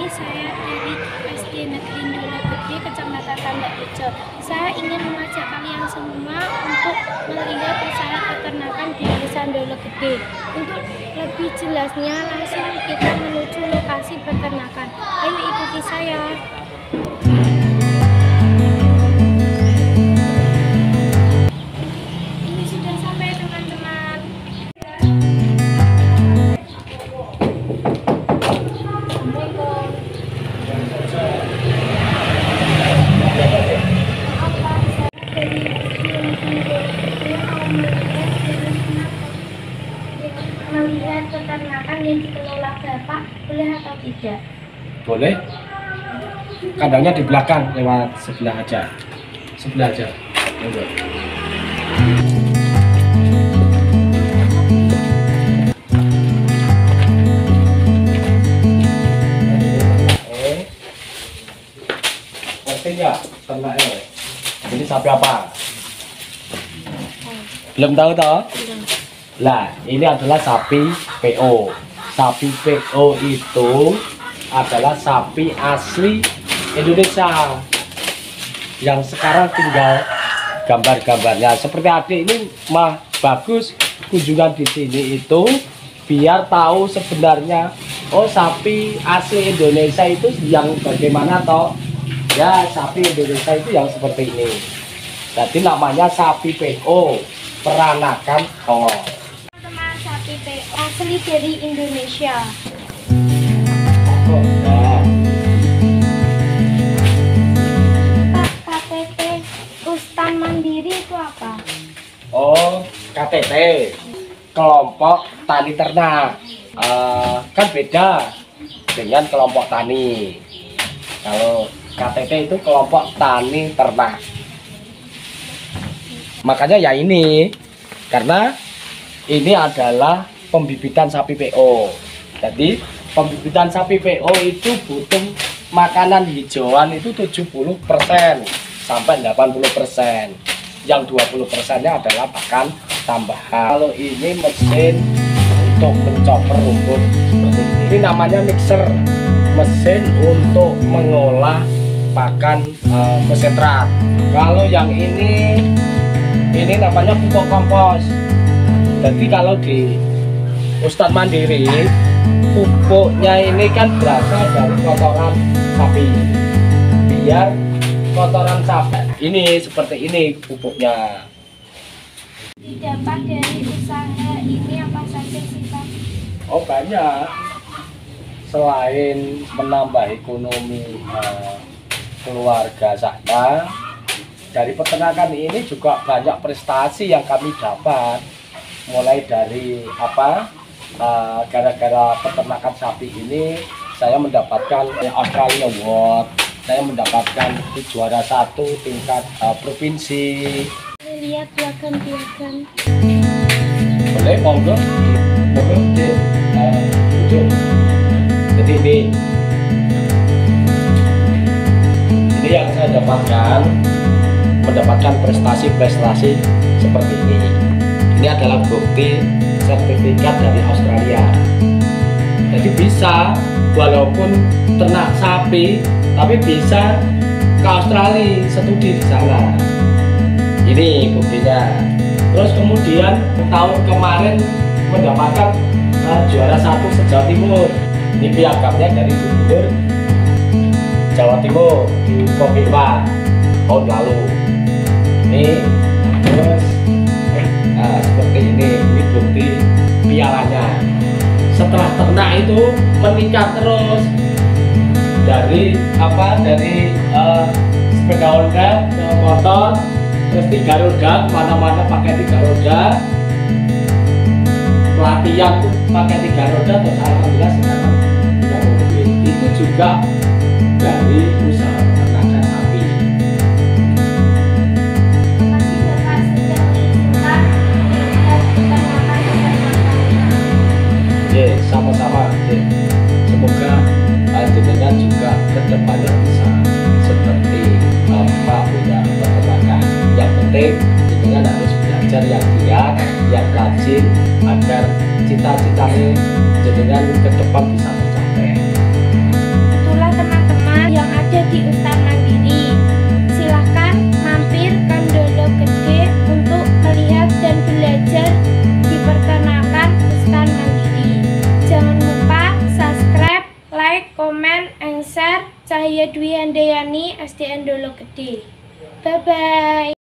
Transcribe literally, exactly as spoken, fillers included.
ini saya dari S D Negeri Ndolo Gede, Kecamatan Tambak Rejo. Saya ingin mengajak kalian semua untuk melihat usaha peternakan di Desa Ndolo Gede. Untuk lebih jelasnya, langsung kita menuju lokasi peternakan. Ayo ikuti saya. Ini sudah sampai, teman-teman. Melihat peternakan yang dikelola Bapak, boleh atau tidak? Boleh. Kandangnya di belakang, lewat sebelah aja. Sebelah aja. Oke. Ngerti nggak ternaknya? Ini sapi apa? Belum tahu toh? Belum. Lah, ini adalah sapi P O. Sapi P O itu adalah sapi asli Indonesia yang sekarang tinggal gambar-gambarnya. Seperti adik ini mah bagus kunjungan di sini itu biar tahu sebenarnya oh sapi asli Indonesia itu yang bagaimana toh. Ya, sapi Indonesia itu yang seperti ini. Jadi namanya sapi P O, peranakan tongol. Sapi P O asli dari Indonesia. Oh, nah. Pak, K T P Rustan Mandiri itu apa? Oh, K T P kelompok tani ternak. Uh, kan beda dengan kelompok tani. Kalau K T P itu kelompok tani ternak. Makanya ya ini karena ini adalah pembibitan sapi P O. Jadi pembibitan sapi P O itu butuh makanan hijauan itu tujuh puluh persen sampai delapan puluh persen. Yang dua puluh persennya adalah pakan tambahan. Kalau ini mesin untuk mencoper rumput seperti ini. Ini namanya mixer, mesin untuk mengolah pakan uh, konsentrat. Kalau yang ini ini namanya pupuk kompos. Jadi kalau di Ustadz Mandiri pupuknya ini kan berasal dari kotoran sapi. Biar kotoran sapi ini seperti ini pupuknya. Didapat dari usaha ini apa saja sih, Pak? Oh, banyak. Selain menambah ekonomi uh, keluarga saya, dari peternakan ini juga banyak prestasi yang kami dapat. Mulai dari apa gara-gara uh, peternakan sapi ini saya mendapatkan Australia Award, saya mendapatkan juara satu tingkat uh, provinsi. Lihat belakang-belakang. Boleh monggo, monggo di uh, ujung. Jadi ini ini yang saya dapatkan, mendapatkan prestasi-prestasi seperti ini. Ini adalah bukti sertifikat dari Australia. Jadi bisa walaupun ternak sapi tapi bisa ke Australia studi di sana. Ini buktinya. Terus kemudian tahun kemarin mendapatkan uh, juara satu se-Jawa Timur. Ini piagamnya dari Gubernur Jawa Timur di Kopiwa tahun lalu. Ini terus nah, seperti ini, ini bukti pialanya. Setelah ternak itu meningkat terus dari apa dari uh, sepeda Honda ke motor, terus tiga roda, mana-mana pakai tiga roda, pelatihan tuh pakai tiga roda, terus alhamdulillah sekarang tidak mobil. Itu juga dari usaha peternakan sapi. Ya, sama-sama. Ya. Semoga jenengan juga kedepannya bisa seperti apa punya peternakan. Yang penting jenengan harus belajar yang giat, yang rajin agar cita-citanya jenengan ke depan bisa tercapai. Dolo Gede. Bye bye.